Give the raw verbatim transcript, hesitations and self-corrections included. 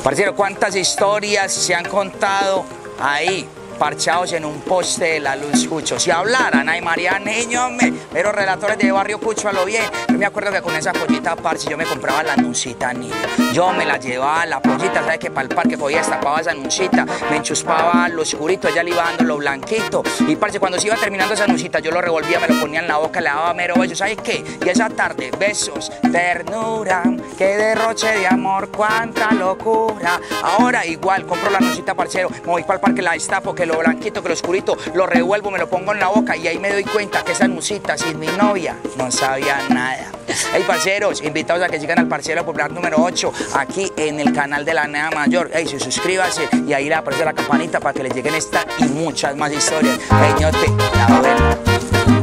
Parcero, ¿cuántas historias se han contado ahí, parchados en un poste de la luz, Cucho? Si hablaran, ay María Niño, me, pero relatores de barrio, Cucho, a lo bien. Yo me acuerdo que con esa pollita, parce, yo me compraba la nuncita, niño. Yo me la llevaba, la pollita, ¿sabes qué? Para el parque cogía, destapaba esa nuncita, me enchuspaba lo oscurito, ella le iba dando lo blanquito. Y parce, cuando se iba terminando esa nuncita, yo lo revolvía, me lo ponía en la boca, le daba mero beso, ¿sabes qué? Y esa tarde, besos, ternura, qué derroche de amor, cuánta locura. Ahora igual, compro la nuncita, parcero, me voy para el parque, la destapo, que lo blanquito, que lo oscurito, lo revuelvo, me lo pongo en la boca y ahí me doy cuenta que esa nuncita sin mi novia no sabía nada. Hey, parceros, invitados a que sigan al Parcero Popular número ocho aquí en el canal de la Nea Mayor. Hey, suscríbase y ahí le aparece la campanita para que les lleguen esta y muchas más historias. Hey, ñote, la buena.